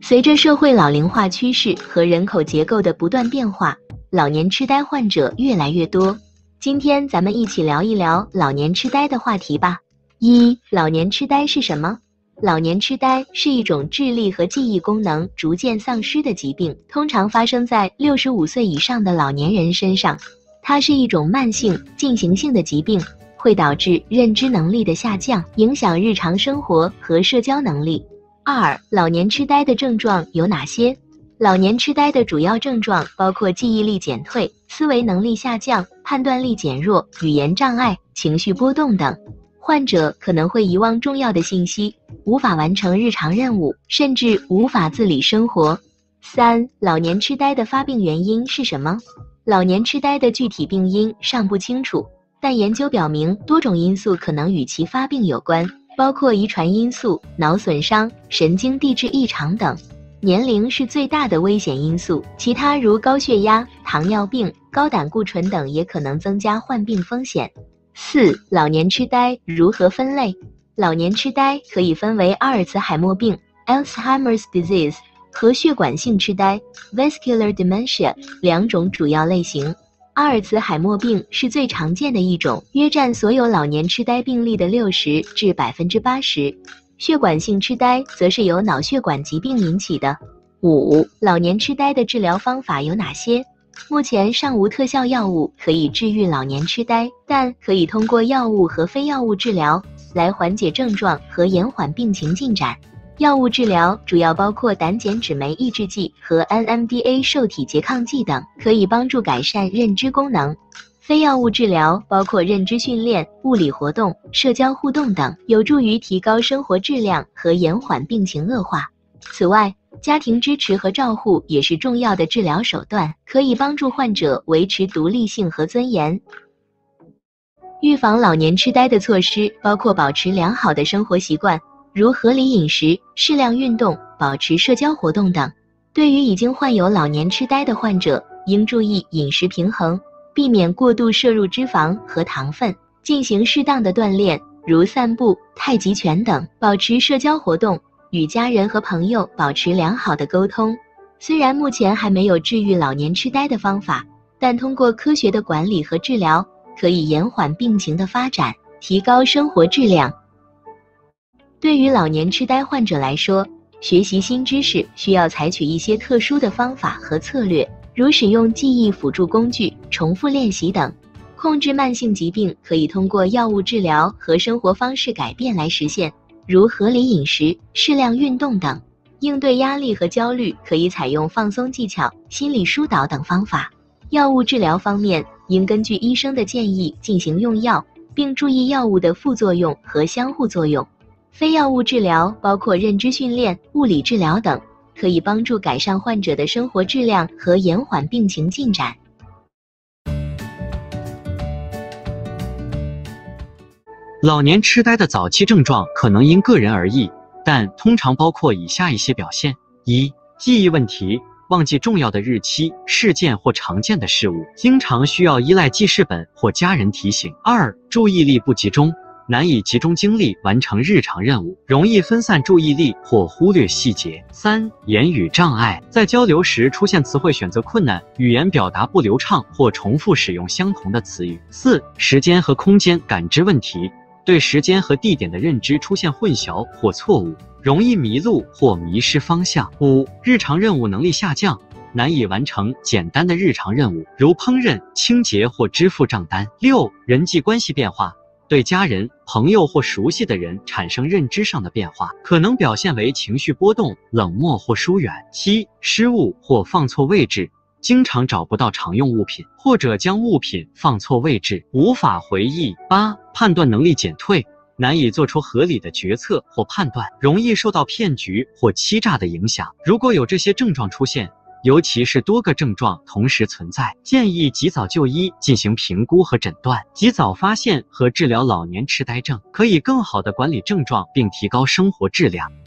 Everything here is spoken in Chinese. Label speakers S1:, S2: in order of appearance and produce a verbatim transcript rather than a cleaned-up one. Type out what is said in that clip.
S1: 随着社会老龄化趋势和人口结构的不断变化，老年痴呆患者越来越多。今天咱们一起聊一聊老年痴呆的话题吧。一、老年痴呆是什么？老年痴呆是一种智力和记忆功能逐渐丧失的疾病，通常发生在六十五岁以上的老年人身上。它是一种慢性、进行性的疾病，会导致认知能力的下降，影响日常生活和社交能力。二、老年痴呆的症状有哪些？老年痴呆的主要症状包括记忆力减退、思维能力下降、判断力减弱、语言障碍、情绪波动等。患者可能会遗忘重要的信息，无法完成日常任务，甚至无法自理生活。三、老年痴呆的发病原因是什么？老年痴呆的具体病因尚不清楚，但研究表明多种因素可能与其发病有关，包括遗传因素、脑损伤、神经递质异常等。年龄是最大的危险因素，其他如高血压、糖尿病、高胆固醇等也可能增加患病风险。四、老年痴呆如何分类？老年痴呆可以分为阿尔茨海默病 （Alzheimer's disease） 和血管性痴呆 （Vascular dementia） 两种主要类型。阿尔茨海默病是最常见的一种，约占所有老年痴呆病例的六十至百分之八十。血管性痴呆则是由脑血管疾病引起的。五、老年痴呆的治疗方法有哪些？目前尚无特效药物可以治愈老年痴呆，但可以通过药物和非药物治疗来缓解症状和延缓病情进展。药物治疗主要包括胆碱酯酶抑制剂和 N M D A 受体拮抗剂等，可以帮助改善认知功能。非药物治疗包括认知训练、物理活动、社交互动等，有助于提高生活质量和延缓病情恶化。此外，家庭支持和照护也是重要的治疗手段，可以帮助患者维持独立性和尊严。预防老年痴呆的措施包括保持良好的生活习惯，如合理饮食、适量运动、保持社交活动等。对于已经患有老年痴呆的患者，应注意饮食平衡，避免过度摄入脂肪和糖分，进行适当的锻炼，如散步、太极拳等，保持社交活动，与家人和朋友保持良好的沟通。虽然目前还没有治愈老年痴呆的方法，但通过科学的管理和治疗，可以延缓病情的发展，提高生活质量。对于老年痴呆患者来说，学习新知识需要采取一些特殊的方法和策略，如使用记忆辅助工具、重复练习等。控制慢性疾病可以通过药物治疗和生活方式改变来实现，如合理饮食、适量运动等。应对压力和焦虑，可以采用放松技巧、心理疏导等方法。药物治疗方面，应根据医生的建议进行用药，并注意药物的副作用和相互作用。非药物治疗包括认知训练、物理治疗等，可以帮助改善患者的生活质量和延缓病情进展。
S2: 老年痴呆的早期症状可能因个人而异，但通常包括以下一些表现：一、记忆问题，忘记重要的日期、事件或常见的事物，经常需要依赖记事本或家人提醒。二、注意力不集中，难以集中精力完成日常任务，容易分散注意力或忽略细节。三、言语障碍，在交流时出现词汇选择困难，语言表达不流畅或重复使用相同的词语。四、时间和空间感知问题，对时间和地点的认知出现混淆或错误，容易迷路或迷失方向。五、日常任务能力下降，难以完成简单的日常任务，如烹饪、清洁或支付账单。六、人际关系变化，对家人、朋友或熟悉的人产生认知上的变化，可能表现为情绪波动、冷漠或疏远。七、失误或放错位置，经常找不到常用物品，或者将物品放错位置，无法回忆。八、判断能力减退，难以做出合理的决策或判断，容易受到骗局或欺诈的影响。如果有这些症状出现，尤其是多个症状同时存在，建议及早就医进行评估和诊断，及早发现和治疗老年痴呆症，可以更好地管理症状并提高生活质量。